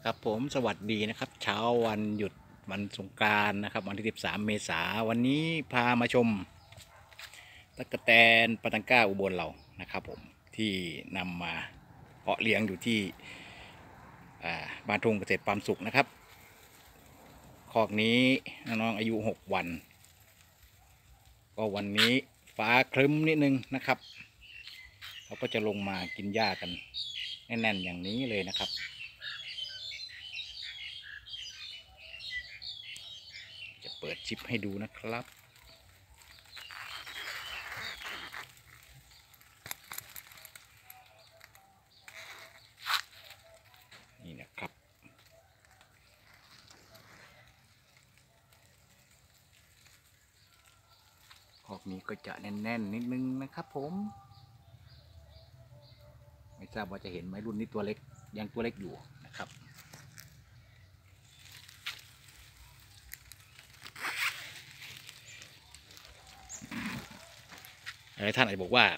ครับผมสวัสดีนะครับเช้าวันหยุดวันสงกรานต์นะครับวันที่13เมษายนวันนี้พามาชมตั๊กแตนปาตังก้าอุบลเรานะครับผมที่นำมาเพาะเลี้ยงอยู่ที่บ้านทุ่งเกษตรฟาร์มสุขนะครับคอกนี้น้องอายุ6วันก็วันนี้ฟ้าครึ้มนิดนึงนะครับเขาก็จะลงมากินหญ้ากันแน่นๆอย่างนี้เลยนะครับจะเปิดชิปให้ดูนะครับนี่นะครับคอกนี้ก็จะแน่นๆนิดนึงนะครับผมไม่ทราบว่าจะเห็นไหมรุ่นนี้ตัวเล็กยังตัวเล็กอยู่นะครับหลายท่านอาจจะบอกว่า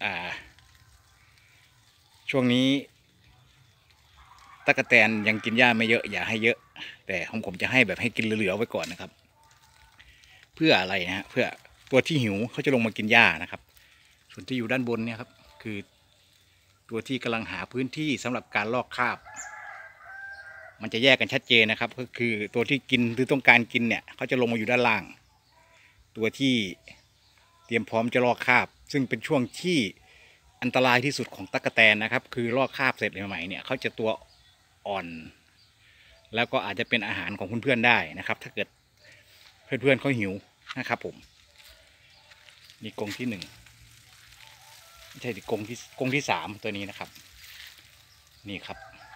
ช่วงนี้ตั๊กแตนยังกินหญ้าไม่เยอะอย่าให้เยอะแต่ของผมจะให้แบบให้กินเหลือๆไว้ก่อนนะครับเพื่ออะไรนะฮะเพื่อตัวที่หิวเขาจะลงมากินหญ้านะครับส่วนที่อยู่ด้านบนเนี่ยครับคือตัวที่กำลังหาพื้นที่สำหรับการลอกคราบมันจะแยกกันชัดเจนนะครับก็คือตัวที่กินหรือต้องการกินเนี่ยเขาจะลงมาอยู่ด้านล่างตัวที่เตรียมพร้อมจะลอกคราบซึ่งเป็นช่วงที่อันตรายที่สุดของตั๊กแตนนะครับคือลอกคราบเสร็จใหม่ๆเนี่ยเขาจะตัวอ่อนแล้วก็อาจจะเป็นอาหารของเพื่อนๆได้นะครับถ้าเกิดเพื่อนๆเขาหิวนะครับผมนี่กรงที่1ไม่ใช่กรงที่3ตัวนี้นะครับนี่ครับ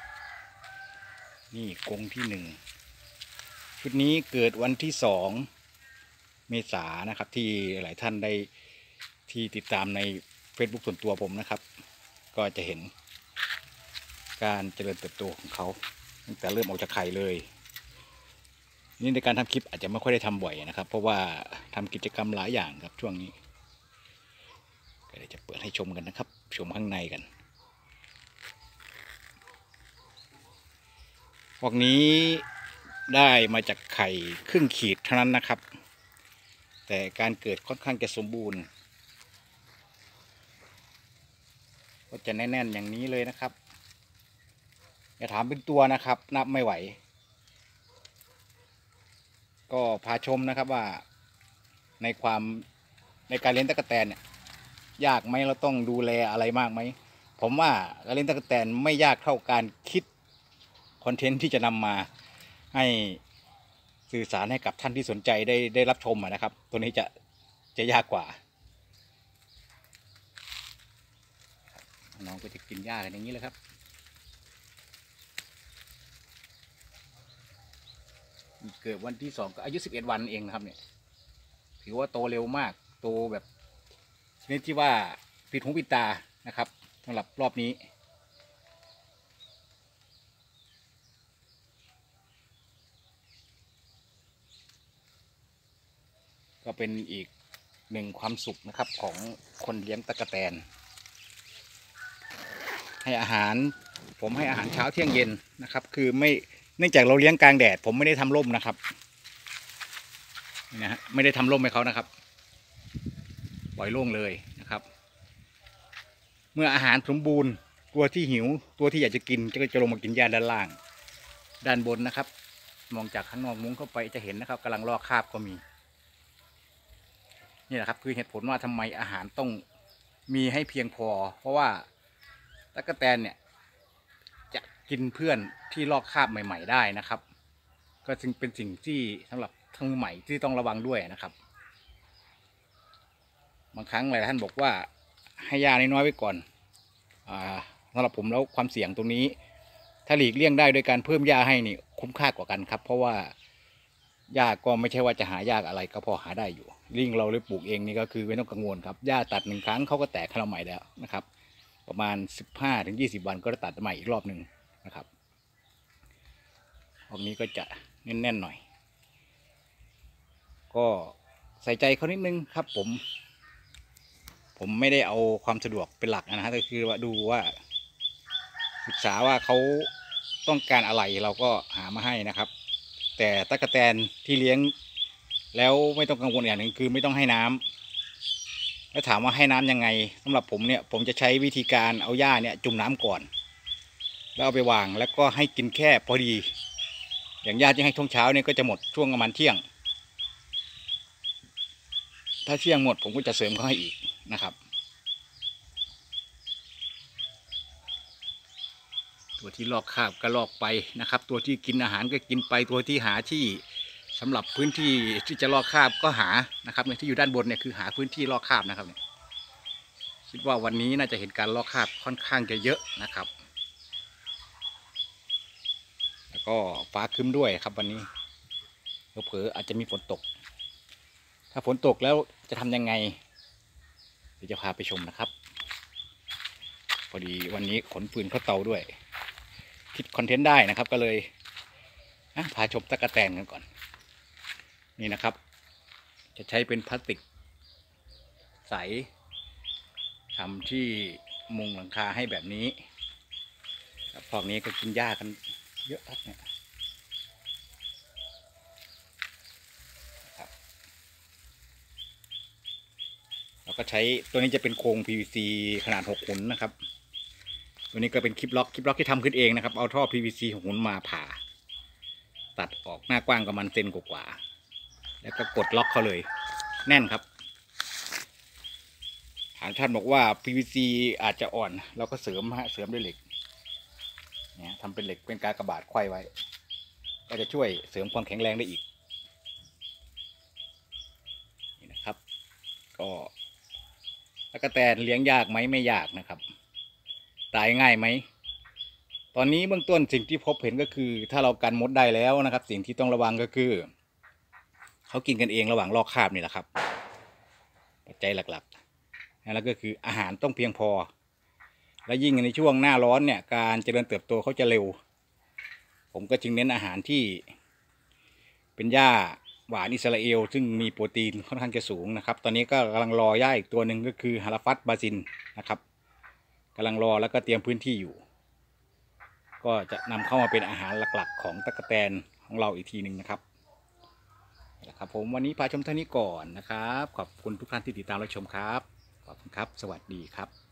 นี่กรงที่1ชุดนี้เกิดวันที่2เมษายนนะครับที่หลายท่านได้ที่ติดตามใน Facebook ส่วนตัวผมนะครับก็จะเห็นการเจริญเติบโตของเขาตั้งแต่เริ่มออกจากไข่เลยนี่ในการทำคลิปอาจจะไม่ค่อยได้ทำบ่อยนะครับเพราะว่าทำกิจกรรมหลายอย่างครับช่วงนี้ก็เลยจะเปิดให้ชมกันนะครับชมข้างในกันพวกนี้ได้มาจากไข่ครึ่งขีดเท่านั้นนะครับแต่การเกิดค่อนข้างจะสมบูรณ์ก็จะแน่นๆอย่างนี้เลยนะครับอย่าถามเป็นตัวนะครับนับไม่ไหวก็พาชมนะครับว่าในการเลี้ยงตั๊กแตนเนี่ยยากไหมเราต้องดูแลอะไรมากไหมผมว่าการเลี้ยงตั๊กแตนไม่ยากเท่าการคิดคอนเทนต์ที่จะนำมาให้สื่อสารให้กับท่านที่สนใจได้รับชมนะครับตัวนี้จะยากกว่าน้องก็จะกินหญ้ากันอย่างนี้เลยครับเกิดวันที่2ก็อายุ11 วันเองนะครับเนี่ยถือว่าโตเร็วมากโตแบบชนิดที่ว่าปิดหูปิดตานะครับสำหรับรอบนี้ก็เป็นอีกหนึ่งความสุขนะครับของคนเลี้ยงตั๊กแตนให้อาหารผมให้อาหารเช้าเที่ยงเย็นนะครับคือไม่เนื่องจากเราเลี้ยงกลางแดดผมไม่ได้ทำร่มนะครับนะฮะไม่ได้ทำร่มให้เขานะครับปล่อยโล่งเลยนะครับเมื่ออาหารสมบูรณ์ตัวที่หิวตัวที่อยากจะกินก็จะลงมากินหญ้าด้านล่างด้านบนนะครับมองจากข้างนอกมุ้งเข้าไปจะเห็นนะครับกำลังลอกคราบก็มีนี่แหละครับคือเหตุผลว่าทำไมอาหารต้องมีให้เพียงพอเพราะว่าตั๊กแตนเนี่ยจะกินเพื่อนที่ลอกคราบใหม่ๆได้นะครับก็จึงเป็นสิ่งที่สำหรับทั้งใหม่ที่ต้องระวังด้วยนะครับบางครั้งหลายท่านบอกว่าให้ยาน้อยๆไว้ก่อนสำหรับผมแล้วความเสี่ยงตรงนี้ถ้าหลีกเลี่ยงได้โดยการเพิ่มหญ้าให้นี่คุ้มค่ากว่ากันครับเพราะว่าหญ้าก็ไม่ใช่ว่าจะหายากอะไรก็พอหาได้อยู่ลิงเราเลยปลูกเองนี่ก็คือไม่ต้องกังวลครับหญ้าตัด1 ครั้งเขาก็แตกขึ้นมาใหม่แล้วนะครับประมาณ15 ถึง 20 วันก็จะตัดใหม่อีกรอบหนึ่งนะครับพวกนี้ก็จะแน่นๆหน่อยก็ใส่ใจเขานิดนึงครับผมไม่ได้เอาความสะดวกเป็นหลักนะฮะก็คือว่าดูว่าศึกษาว่าเขาต้องการอะไรเราก็หามาให้นะครับ แต่ตั๊กแตนที่เลี้ยงแล้วไม่ต้องกังวลอย่างหนึ่งคือไม่ต้องให้น้ำแล้วถามว่าให้น้ำยังไงสำหรับผมเนี่ยผมจะใช้วิธีการเอาหญ้าเนี่ยจุ่มน้ำก่อนแล้วเอาไปวางแล้วก็ให้กินแค่พอดีอย่างหญ้าที่ให้ช่วงเช้าเนี่ยก็จะหมดช่วงประมาณเที่ยงถ้าเที่ยงหมดผมก็จะเสริมเขาให้อีกนะครับตัวที่ลอกคราบก็ลอกไปนะครับตัวที่กินอาหารก็กินไปตัวที่หาที่สำหรับพื้นที่ที่จะลอกคราบก็หานะครับในที่อยู่ด้านบนเนี่ยคือหาพื้นที่ลอกคราบนะครับเนี่ยคิดว่าวันนี้น่าจะเห็นการลอกคราบค่อนข้างจะเยอะนะครับแล้วก็ฟ้าครึ้มด้วยครับวันนี้เผลอๆอาจจะมีฝนตกถ้าฝนตกแล้วจะทำยังไงเดี๋ยวจะพาไปชมนะครับพอดีวันนี้ขนฟืนเข้าเตาด้วยคิดคอนเทนต์ได้นะครับก็เลยพาชมตั๊กแตนกันก่อนนี่นะครับจะใช้เป็นพลาสติกใสทำที่มุงหลังคาให้แบบนี้พวกนี้ก็กินหญ้ากันเยอะครับเนี่ยเราก็ใช้ตัวนี้จะเป็นโครง PVC ขนาด6 หุนนะครับตัวนี้ก็เป็นคลิปล็อกที่ทำขึ้นเองนะครับเอาท่อ PVC 6 หุนมาผ่าตัดออกหน้ากว้างประมาณเซนกว่าแล้วก็กดล็อกเขาเลยแน่นครับท่านบอกว่า PVC อาจจะอ่อนเราก็เสริมด้วยเหล็กเนี่ยทำเป็นเหล็กเป็นกากบาทไขว้ไว้ก็จะช่วยเสริมความแข็งแรงได้อีกนี่นะครับก็ตั๊กแตนเลี้ยงยากไหมไม่ยากนะครับตายง่ายไหมตอนนี้เบื้องต้นสิ่งที่พบเห็นก็คือถ้าเรากันมดได้แล้วนะครับสิ่งที่ต้องระวังก็คือเขากินกันเองระหว่างลอกคราบนี่แหละครับปัจจัยหลักๆแล้วก็คืออาหารต้องเพียงพอและยิ่งในช่วงหน้าร้อนเนี่ยการเจริญเติบโตเขาจะเร็วผมก็จึงเน้นอาหารที่เป็นหญ้าหวานอิสราเอลซึ่งมีโปรตีนค่อนข้างจะสูงนะครับตอนนี้ก็กำลังรอหญ้าอีกตัวหนึ่งก็คือฮาราฟัตบาซินนะครับกำลังรอแล้วก็เตรียมพื้นที่อยู่ก็จะนำเข้ามาเป็นอาหารหลักๆของตั๊กแตนของเราอีกทีหนึ่งนะครับผมวันนี้พาชมเท่านี้ก่อนนะครับขอบคุณทุกท่านที่ติดตามรับชมครับขอบคุณครับสวัสดีครับ